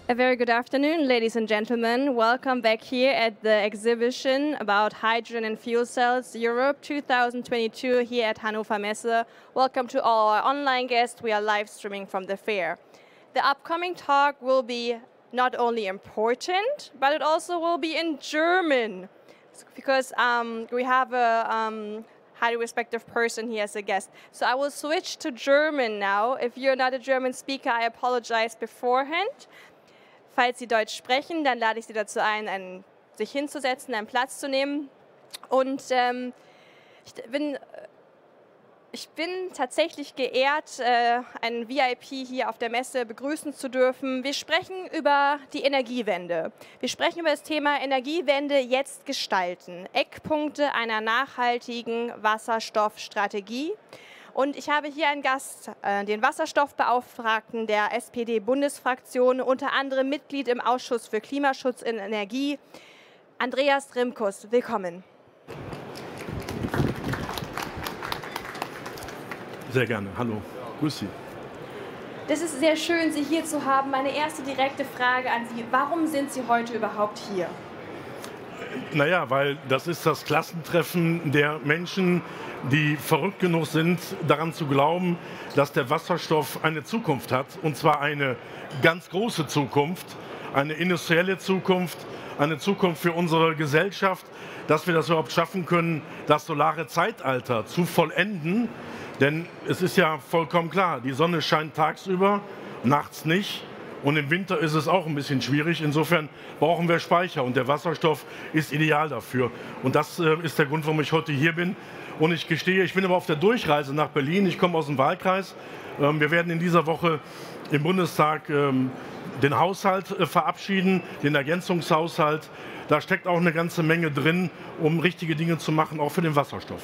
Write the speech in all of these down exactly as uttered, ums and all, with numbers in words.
A very good afternoon, ladies and gentlemen. Welcome back here at the exhibition about Hydrogen and Fuel Cells Europe two thousand twenty-two here at Hannover Messe. Welcome to all our online guests. We are live streaming from the fair. The upcoming talk will be not only important, but it also will be in German, because um, we have a um, highly respected person here as a guest. So I will switch to German now. If you're not a German speaker, I apologize beforehand. Falls Sie Deutsch sprechen, dann lade ich Sie dazu ein, einen, sich hinzusetzen, einen Platz zu nehmen. Und ähm, ich, bin, ich bin tatsächlich geehrt, äh, einen V I P hier auf der Messe begrüßen zu dürfen. Wir sprechen über die Energiewende. Wir sprechen über das Thema Energiewende jetzt gestalten. Eckpunkte einer nachhaltigen Wasserstoffstrategie. Und ich habe hier einen Gast, äh, den Wasserstoffbeauftragten der S P D-Bundesfraktion, unter anderem Mitglied im Ausschuss für Klimaschutz und Energie, Andreas Rimkus. Willkommen. Sehr gerne. Hallo. Grüß Sie. Das ist sehr schön, Sie hier zu haben. Meine erste direkte Frage an Sie. Warum sind Sie heute überhaupt hier? Naja, weil das ist das Klassentreffen der Menschen, die verrückt genug sind, daran zu glauben, dass der Wasserstoff eine Zukunft hat. Und zwar eine ganz große Zukunft, eine industrielle Zukunft, eine Zukunft für unsere Gesellschaft, dass wir das überhaupt schaffen können, das solare Zeitalter zu vollenden. Denn es ist ja vollkommen klar, die Sonne scheint tagsüber, nachts nicht. Und im Winter ist es auch ein bisschen schwierig. Insofern brauchen wir Speicher und der Wasserstoff ist ideal dafür. Und das äh, ist der Grund, warum ich heute hier bin. Und ich gestehe, ich bin aber auf der Durchreise nach Berlin. Ich komme aus dem Wahlkreis. Ähm, wir werden in dieser Woche im Bundestag ähm, den Haushalt äh, verabschieden, den Ergänzungshaushalt. Da steckt auch eine ganze Menge drin, um richtige Dinge zu machen, auch für den Wasserstoff.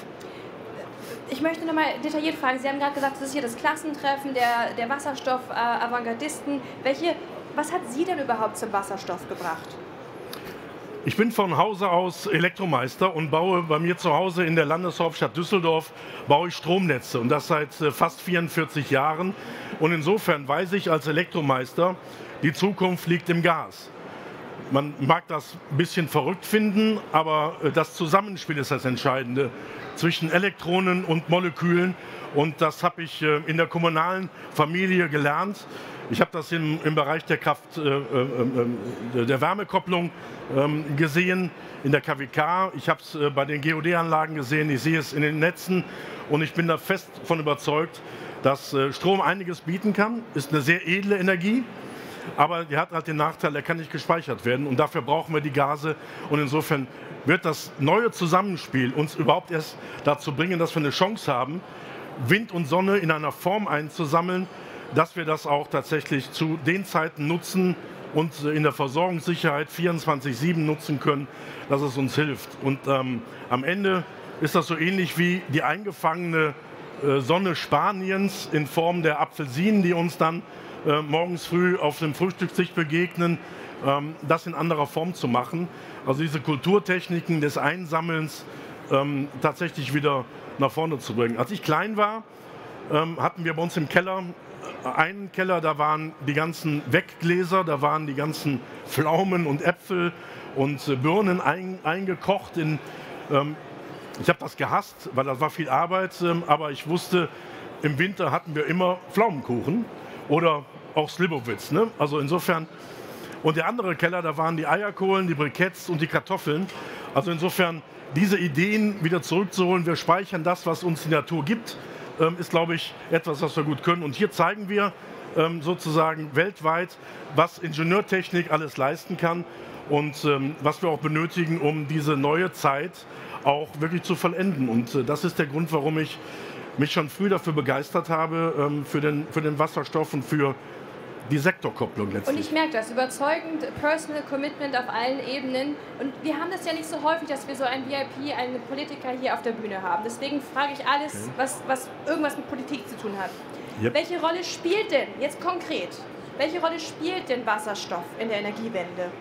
Ich möchte noch mal detailliert fragen. Sie haben gerade gesagt, das ist hier das Klassentreffen der, der Wasserstoff-Avantgardisten. Welche, was hat Sie denn überhaupt zum Wasserstoff gebracht? Ich bin von Hause aus Elektromeister und baue bei mir zu Hause in der Landeshauptstadt Düsseldorf baue ich Stromnetze, und das seit fast vierundvierzig Jahren. Und insofern weiß ich als Elektromeister, die Zukunft liegt im Gas. Man mag das ein bisschen verrückt finden, aber das Zusammenspiel ist das Entscheidende zwischen Elektronen und Molekülen. Und das habe ich in der kommunalen Familie gelernt. Ich habe das im, im Bereich der Kraft, äh, äh, der Wärmekopplung äh, gesehen, in der K W K. Ich habe es äh, bei den G O D-Anlagen gesehen, ich sehe es in den Netzen. Und ich bin da fest davon überzeugt, dass äh, Strom einiges bieten kann. Ist eine sehr edle Energie. Aber die hat halt den Nachteil, er kann nicht gespeichert werden, und dafür brauchen wir die Gase. Und insofern wird das neue Zusammenspiel uns überhaupt erst dazu bringen, dass wir eine Chance haben, Wind und Sonne in einer Form einzusammeln, dass wir das auch tatsächlich zu den Zeiten nutzen und in der Versorgungssicherheit vierundzwanzig sieben nutzen können, dass es uns hilft. Und ähm, am Ende ist das so ähnlich wie die eingefangene äh, Sonne Spaniens in Form der Apfelsinen, die uns dann Äh, morgens früh auf dem Frühstückstisch begegnen, ähm, das in anderer Form zu machen. Also diese Kulturtechniken des Einsammelns ähm, tatsächlich wieder nach vorne zu bringen. Als ich klein war, ähm, hatten wir bei uns im Keller einen Keller, da waren die ganzen Weggläser, da waren die ganzen Pflaumen und Äpfel und äh, Birnen ein, eingekocht. In, ähm, ich habe das gehasst, weil das war viel Arbeit, ähm, aber ich wusste, im Winter hatten wir immer Pflaumenkuchen. Oder auch Slivovitz, ne? Also insofern. Und der andere Keller, da waren die Eierkohlen, die Briketts und die Kartoffeln. Also insofern, diese Ideen wieder zurückzuholen, wir speichern das, was uns die Natur gibt, ähm, ist, glaube ich, etwas, was wir gut können. Und hier zeigen wir ähm, sozusagen weltweit, was Ingenieurtechnik alles leisten kann und ähm, was wir auch benötigen, um diese neue Zeit auch wirklich zu vollenden. Und äh, das ist der Grund, warum ich mich schon früh dafür begeistert habe, ähm, für, den, für den Wasserstoff und für die Sektorkopplung letztlich. Und ich merke das, überzeugend, Personal Commitment auf allen Ebenen. Und wir haben das ja nicht so häufig, dass wir so einen V I P, einen Politiker hier auf der Bühne haben. Deswegen frage ich alles, okay, was, was irgendwas mit Politik zu tun hat. Yep. Welche Rolle spielt denn, jetzt konkret, welche Rolle spielt denn Wasserstoff in der Energiewende?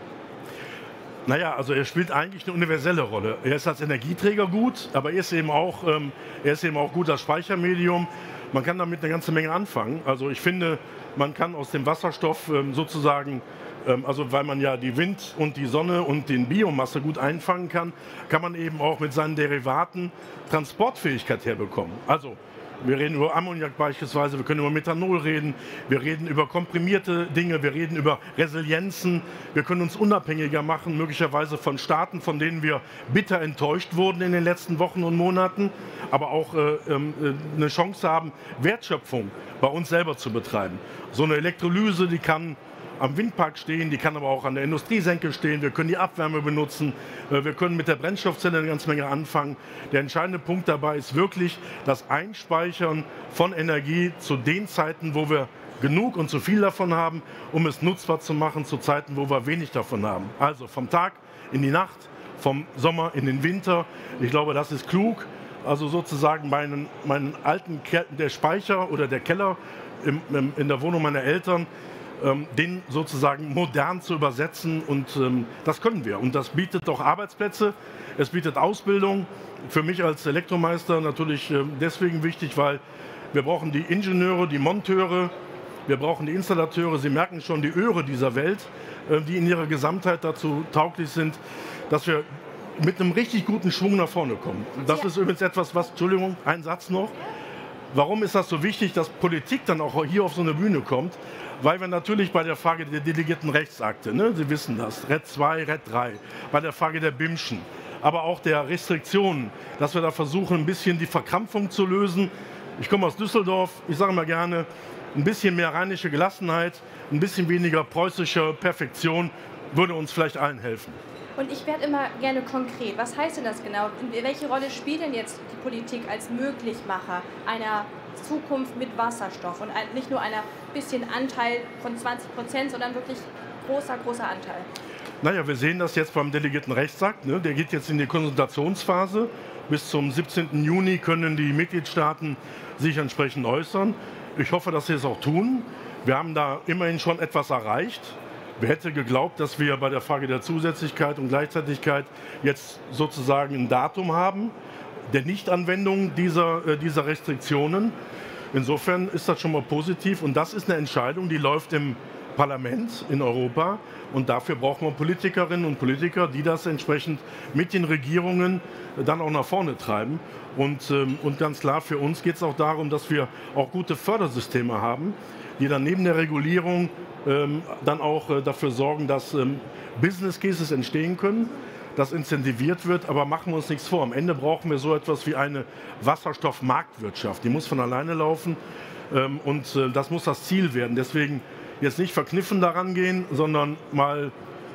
Naja, also er spielt eigentlich eine universelle Rolle. Er ist als Energieträger gut, aber er ist eben auch, ähm, er ist eben auch gut als Speichermedium. Man kann damit eine ganze Menge anfangen. Also ich finde, man kann aus dem Wasserstoff ähm, sozusagen, ähm, also weil man ja die Wind und die Sonne und den Biomasse gut einfangen kann, kann man eben auch mit seinen Derivaten Transportfähigkeit herbekommen. Also wir reden über Ammoniak beispielsweise, wir können über Methanol reden, wir reden über komprimierte Dinge, wir reden über Resilienzen, wir können uns unabhängiger machen, möglicherweise von Staaten, von denen wir bitter enttäuscht wurden in den letzten Wochen und Monaten, aber auch äh, äh, eine Chance haben, Wertschöpfung bei uns selber zu betreiben. So eine Elektrolyse, die kann am Windpark stehen, die kann aber auch an der Industriesenke stehen. Wir können die Abwärme benutzen, wir können mit der Brennstoffzelle eine ganze Menge anfangen. Der entscheidende Punkt dabei ist wirklich das Einspeichern von Energie zu den Zeiten, wo wir genug und zu viel davon haben, um es nutzbar zu machen zu Zeiten, wo wir wenig davon haben. Also vom Tag in die Nacht, vom Sommer in den Winter. Ich glaube, das ist klug. Also sozusagen meinen, meinen alten Ke der Speicher oder der Keller im, im, in der Wohnung meiner Eltern, den sozusagen modern zu übersetzen, und ähm, das können wir. Und das bietet auch Arbeitsplätze, es bietet Ausbildung. Für mich als Elektromeister natürlich äh, deswegen wichtig, weil wir brauchen die Ingenieure, die Monteure, wir brauchen die Installateure, Sie merken schon, die Öre dieser Welt, äh, die in ihrer Gesamtheit dazu tauglich sind, dass wir mit einem richtig guten Schwung nach vorne kommen. Das ist übrigens etwas, was, Entschuldigung, ein Satz noch. Warum ist das so wichtig, dass Politik dann auch hier auf so eine Bühne kommt? Weil wir natürlich bei der Frage der delegierten Rechtsakte, ne, Sie wissen das, R E D zwei, R E D drei, bei der Frage der BIMschen, aber auch der Restriktionen, dass wir da versuchen, ein bisschen die Verkrampfung zu lösen. Ich komme aus Düsseldorf, ich sage mal gerne, ein bisschen mehr rheinische Gelassenheit, ein bisschen weniger preußische Perfektion würde uns vielleicht allen helfen. Und ich werde immer gerne konkret. Was heißt denn das genau? Welche Rolle spielt denn jetzt die Politik als Möglichmacher einer Zukunft mit Wasserstoff und nicht nur einer bisschen Anteil von zwanzig Prozent, sondern wirklich großer, großer Anteil? Naja, wir sehen das jetzt beim delegierten Rechtsakt. Ne? Der geht jetzt in die Konsultationsphase. Bis zum siebzehnten Juni können die Mitgliedstaaten sich entsprechend äußern. Ich hoffe, dass sie es auch tun. Wir haben da immerhin schon etwas erreicht. Wer hätte geglaubt, dass wir bei der Frage der Zusätzlichkeit und Gleichzeitigkeit jetzt sozusagen ein Datum haben der Nichtanwendung dieser, äh, dieser Restriktionen. Insofern ist das schon mal positiv, und das ist eine Entscheidung, die läuft im Parlament in Europa, und dafür braucht man Politikerinnen und Politiker, die das entsprechend mit den Regierungen dann auch nach vorne treiben. Und, ähm, und ganz klar, für uns geht es auch darum, dass wir auch gute Fördersysteme haben, die dann neben der Regulierung ähm, dann auch äh, dafür sorgen, dass ähm, Business Cases entstehen können, das incentiviert wird. Aber machen wir uns nichts vor, am Ende brauchen wir so etwas wie eine Wasserstoffmarktwirtschaft. Die muss von alleine laufen, ähm, und äh, das muss das Ziel werden. Deswegen jetzt nicht verkniffen daran gehen, sondern mal,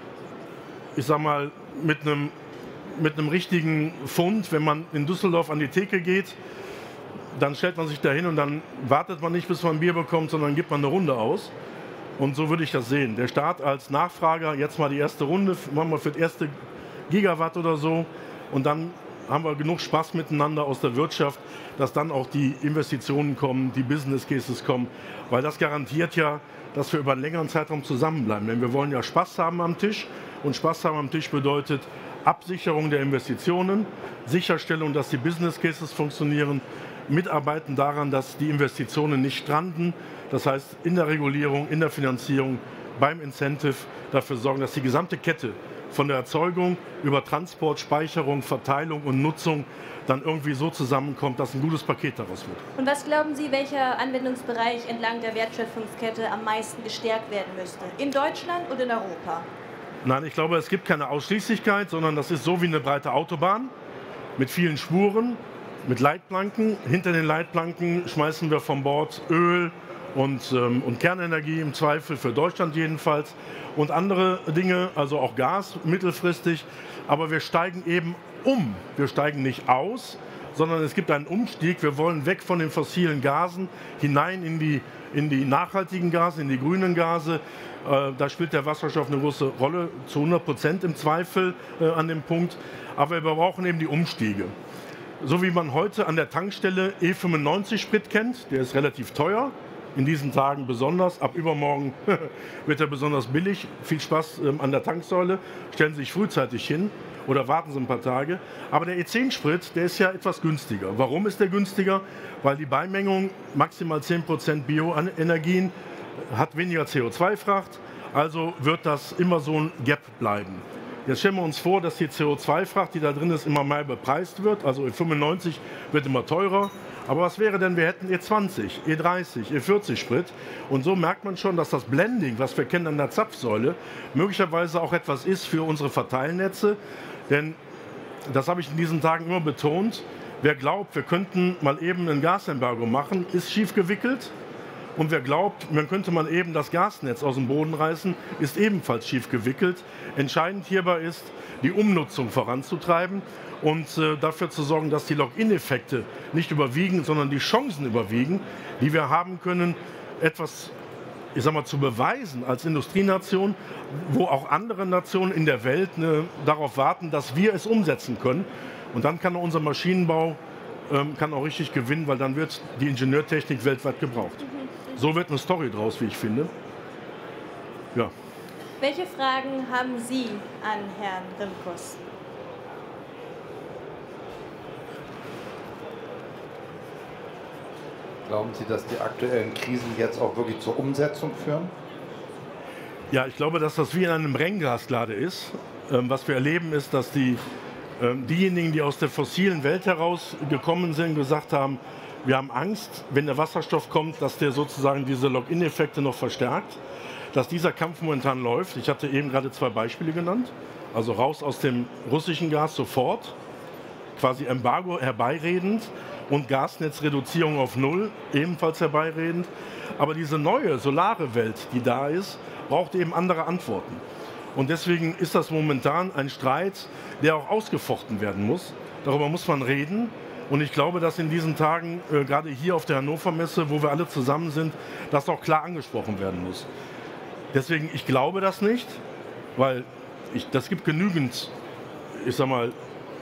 ich sag mal, mit einem, mit einem richtigen Fund, wenn man in Düsseldorf an die Theke geht, dann stellt man sich da hin und dann wartet man nicht, bis man ein Bier bekommt, sondern gibt man eine Runde aus. Und so würde ich das sehen. Der Staat als Nachfrager, jetzt mal die erste Runde, machen wir für das erste Gigawatt oder so, und dann haben wir genug Spaß miteinander aus der Wirtschaft, dass dann auch die Investitionen kommen, die Business Cases kommen, weil das garantiert ja, dass wir über einen längeren Zeitraum zusammenbleiben. Denn wir wollen ja Spaß haben am Tisch, und Spaß haben am Tisch bedeutet Absicherung der Investitionen, Sicherstellung, dass die Business Cases funktionieren, mitarbeiten daran, dass die Investitionen nicht stranden. Das heißt, in der Regulierung, in der Finanzierung, beim Incentive dafür sorgen, dass die gesamte Kette von der Erzeugung über Transport, Speicherung, Verteilung und Nutzung dann irgendwie so zusammenkommt, dass ein gutes Paket daraus wird. Und was glauben Sie, welcher Anwendungsbereich entlang der Wertschöpfungskette am meisten gestärkt werden müsste? In Deutschland und in Europa? Nein, ich glaube, es gibt keine Ausschließlichkeit, sondern das ist so wie eine breite Autobahn mit vielen Spuren, mit Leitplanken. Hinter den Leitplanken schmeißen wir von Bord Öl und, ähm, und Kernenergie, im Zweifel für Deutschland jedenfalls, und andere Dinge, also auch Gas mittelfristig. Aber wir steigen eben um. Wir steigen nicht aus, sondern es gibt einen Umstieg. Wir wollen weg von den fossilen Gasen hinein in die, in die nachhaltigen Gase, in die grünen Gase. Äh, da spielt der Wasserstoff eine große Rolle, zu hundert Prozent im Zweifel äh, an dem Punkt. Aber wir brauchen eben die Umstiege. So wie man heute an der Tankstelle E fünfundneunzig Sprit kennt, der ist relativ teuer, in diesen Tagen besonders. Ab übermorgen wird er besonders billig. Viel Spaß ähm, an der Tanksäule. Stellen Sie sich frühzeitig hin oder warten Sie ein paar Tage. Aber der E zehn Sprit, der ist ja etwas günstiger. Warum ist der günstiger? Weil die Beimengung maximal zehn Prozent Bioenergien hat weniger C O zwei Fracht. Also wird das immer so ein Gap bleiben. Jetzt stellen wir uns vor, dass die C O zwei Fracht, die da drin ist, immer mehr bepreist wird. Also E fünfundneunzig wird immer teurer. Aber was wäre denn, wir hätten E zwanzig, E dreißig, E vierzig Sprit. Und so merkt man schon, dass das Blending, was wir kennen an der Zapfsäule, möglicherweise auch etwas ist für unsere Verteilnetze. Denn, das habe ich in diesen Tagen immer betont, wer glaubt, wir könnten mal eben ein Gasembargo machen, ist schief gewickelt. Und wer glaubt, man könnte mal eben das Gasnetz aus dem Boden reißen, ist ebenfalls schief gewickelt. Entscheidend hierbei ist, die Umnutzung voranzutreiben und äh, dafür zu sorgen, dass die Login-Effekte nicht überwiegen, sondern die Chancen überwiegen, die wir haben können, etwas, ich sag mal, zu beweisen als Industrienation, wo auch andere Nationen in der Welt ne, darauf warten, dass wir es umsetzen können. Und dann kann unser Maschinenbau ähm, kann auch richtig gewinnen, weil dann wird die Ingenieurtechnik weltweit gebraucht. So wird eine Story draus, wie ich finde. Ja. Welche Fragen haben Sie an Herrn Rimkus? Glauben Sie, dass die aktuellen Krisen jetzt auch wirklich zur Umsetzung führen? Ja, ich glaube, dass das wie in einem Brennglas gerade ist. Ähm, was wir erleben, ist, dass die, ähm, diejenigen, die aus der fossilen Welt herausgekommen sind, gesagt haben, wir haben Angst, wenn der Wasserstoff kommt, dass der sozusagen diese Login-Effekte noch verstärkt, dass dieser Kampf momentan läuft. Ich hatte eben gerade zwei Beispiele genannt. Also raus aus dem russischen Gas sofort, quasi Embargo herbeiredend und Gasnetzreduzierung auf Null ebenfalls herbeiredend. Aber diese neue solare Welt, die da ist, braucht eben andere Antworten. Und deswegen ist das momentan ein Streit, der auch ausgefochten werden muss. Darüber muss man reden. Und ich glaube, dass in diesen Tagen, äh, gerade hier auf der Hannover Messe, wo wir alle zusammen sind, das auch klar angesprochen werden muss. Deswegen, ich glaube das nicht, weil ich, das gibt genügend, ich sag mal,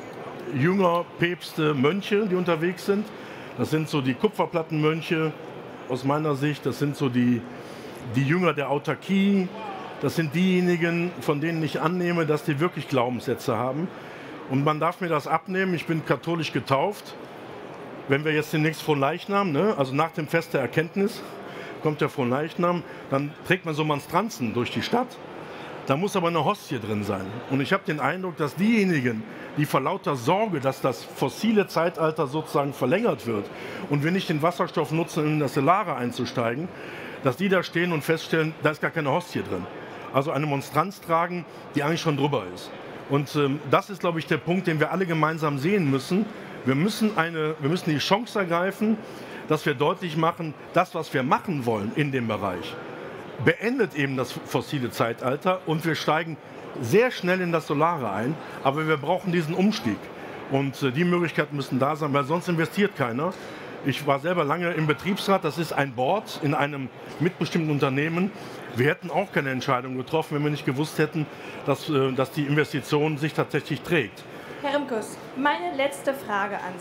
Jünger, Päpste, Mönche, die unterwegs sind. Das sind so die Kupferplattenmönche aus meiner Sicht, das sind so die, die Jünger der Autarkie, das sind diejenigen, von denen ich annehme, dass die wirklich Glaubenssätze haben. Und man darf mir das abnehmen, ich bin katholisch getauft. Wenn wir jetzt demnächst Fronleichnam, ne, also nach dem Fest der Erkenntnis, kommt der Fronleichnam, dann trägt man so Monstranzen durch die Stadt. Da muss aber eine Hostie drin sein. Und ich habe den Eindruck, dass diejenigen, die vor lauter Sorge, dass das fossile Zeitalter sozusagen verlängert wird und wir nicht den Wasserstoff nutzen, um in das Solare einzusteigen, dass die da stehen und feststellen, da ist gar keine Hostie drin. Also eine Monstranz tragen, die eigentlich schon drüber ist. Und ähm, das ist, glaube ich, der Punkt, den wir alle gemeinsam sehen müssen. Wir müssen, eine, wir müssen die Chance ergreifen, dass wir deutlich machen, das, was wir machen wollen in dem Bereich, beendet eben das fossile Zeitalter und wir steigen sehr schnell in das Solare ein. Aber wir brauchen diesen Umstieg. Und äh, die Möglichkeiten müssen da sein, weil sonst investiert keiner. Ich war selber lange im Betriebsrat, das ist ein Board in einem mitbestimmten Unternehmen. Wir hätten auch keine Entscheidung getroffen, wenn wir nicht gewusst hätten, dass, dass die Investition sich tatsächlich trägt. Herr Rimkus, meine letzte Frage an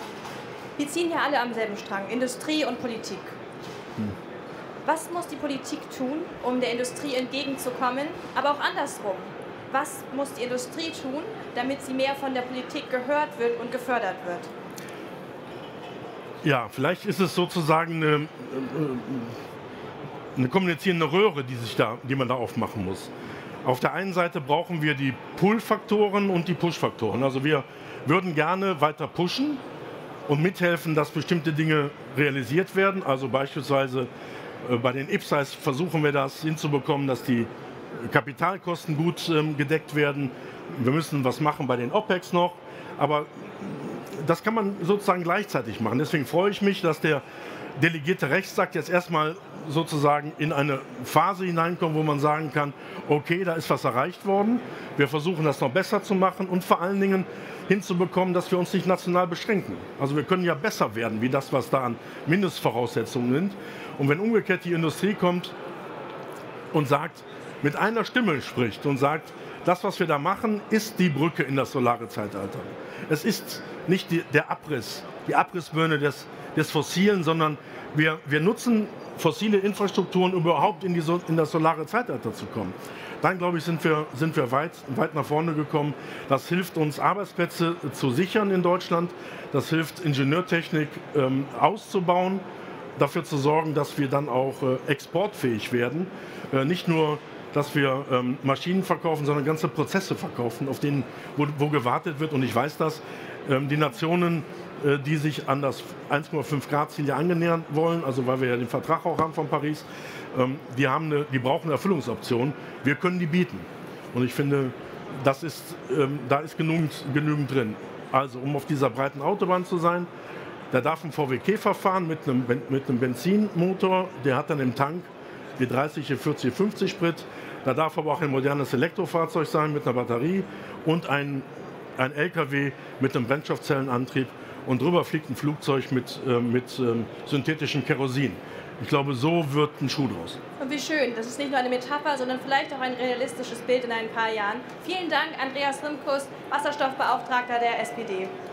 Sie. Wir ziehen ja alle am selben Strang, Industrie und Politik. Hm. Was muss die Politik tun, um der Industrie entgegenzukommen, aber auch andersrum? Was muss die Industrie tun, damit sie mehr von der Politik gehört wird und gefördert wird? Ja, vielleicht ist es sozusagen eine, eine kommunizierende Röhre, die, sich da, die man da aufmachen muss. Auf der einen Seite brauchen wir die Pull-Faktoren und die Push-Faktoren. Also wir würden gerne weiter pushen und mithelfen, dass bestimmte Dinge realisiert werden. Also beispielsweise bei den I P S As versuchen wir das hinzubekommen, dass die Kapitalkosten gut ähm, gedeckt werden. Wir müssen was machen bei den OPEX noch, aber das kann man sozusagen gleichzeitig machen. Deswegen freue ich mich, dass der delegierte Rechtsakt jetzt erstmal sozusagen in eine Phase hineinkommt, wo man sagen kann, okay, da ist was erreicht worden. Wir versuchen das noch besser zu machen und vor allen Dingen hinzubekommen, dass wir uns nicht national beschränken. Also wir können ja besser werden, wie das, was da an Mindestvoraussetzungen sind. Und wenn umgekehrt die Industrie kommt und sagt, mit einer Stimme spricht und sagt, das, was wir da machen, ist die Brücke in das solare Zeitalter. Es ist nicht die, der Abriss, die Abrissbirne des, des Fossilen, sondern wir, wir nutzen fossile Infrastrukturen, um überhaupt in, die so in das solare Zeitalter zu kommen. Dann, glaube ich, sind wir, sind wir weit, weit nach vorne gekommen. Das hilft uns, Arbeitsplätze zu sichern in Deutschland. Das hilft, Ingenieurtechnik ähm, auszubauen, dafür zu sorgen, dass wir dann auch äh, exportfähig werden. Äh, nicht nur, dass wir ähm, Maschinen verkaufen, sondern ganze Prozesse verkaufen, auf denen, wo, wo gewartet wird. Und ich weiß das, ähm, die Nationen, äh, die sich an das eins Komma fünf Grad Ziel ja angenähern wollen, also weil wir ja den Vertrag auch haben von Paris, ähm, die, haben eine, die brauchen eine Erfüllungsoption. Wir können die bieten. Und ich finde, das ist, ähm, da ist genügend, genügend drin. Also, um auf dieser breiten Autobahn zu sein, da darf ein V W Käfer fahren mit einem, mit einem Benzinmotor, der hat dann im Tank E dreißig, E vierzig, E fünfzig Sprit. Da darf aber auch ein modernes Elektrofahrzeug sein mit einer Batterie und ein, ein L K W mit einem Brennstoffzellenantrieb. Und drüber fliegt ein Flugzeug mit, äh, mit ähm, synthetischem Kerosin. Ich glaube, so wird ein Schuh draus. Und wie schön, das ist nicht nur eine Metapher, sondern vielleicht auch ein realistisches Bild in ein paar Jahren. Vielen Dank, Andreas Rimkus, Wasserstoffbeauftragter der S P D.